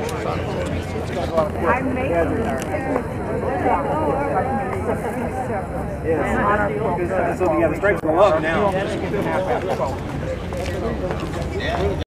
I'm making Yes. So, yeah, the stripes are low now.